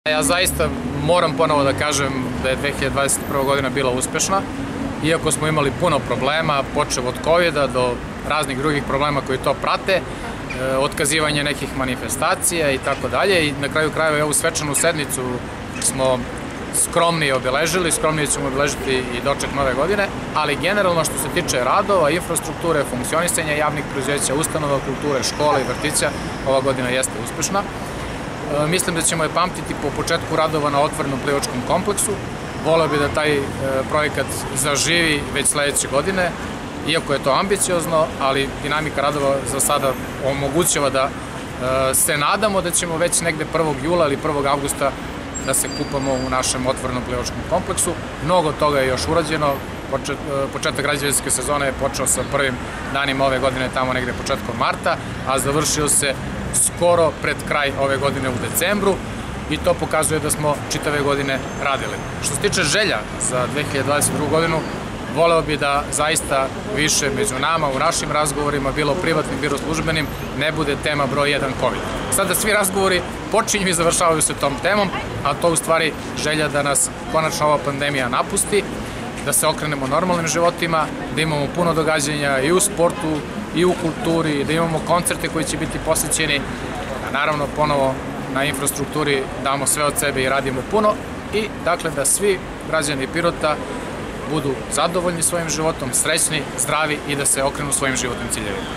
Ja zaista moram ponovo da kažem da je 2021. godina bila uspešna, iako smo imali puno problema, počev od COVID-a do raznih drugih problema koji to prate, otkazivanje nekih manifestacija i tako dalje, i na kraju krajeva ovu svečanu sednicu smo skromnije obeležili, skromnije ćemo obeležiti i doček nove godine, ali generalno što se tiče radova, infrastrukture, funkcionisanja javnih preduzeća, ustanova kulture, škola i vrtića, ova godina jeste uspešna. Mislim da ćemo je pamtiti po početku radova na otvorenom plivačkom kompleksu. Voleo bi da taj projekat zaživi već sledeće godine, iako je to ambiciozno, ali dinamika radova za sada omogućava da se nadamo da ćemo već negde 1. jula ili 1. avgusta da se kupamo u našem otvorenom plivačkom kompleksu. Mnogo toga je još urađeno. Početak građevinske sezone je počeo sa prvim danima ove godine, tamo negde početkom marta, a završio se skoro pred kraj ove godine u decembru, i to pokazuje da smo čitave godine radili. Što se tiče želja za 2022. godinu, voleo bi da zaista više među nama, u našim razgovorima, bilo privatnim, bilo službenim, ne bude tema broj 1 COVID. Sada svi razgovori počinju i završavaju se tom temom, a to u stvari želja da nas konačno ova pandemija napusti, da se okrenemo normalnim životima, da imamo puno događanja i u sportu, i u kulturi, da imamo koncerte koji će biti posvećeni, a naravno ponovo na infrastrukturi damo sve od sebe i radimo puno, i dakle da svi građani Pirota budu zadovoljni svojim životom, srećni, zdravi i da se okrenu svojim životnim ciljevima.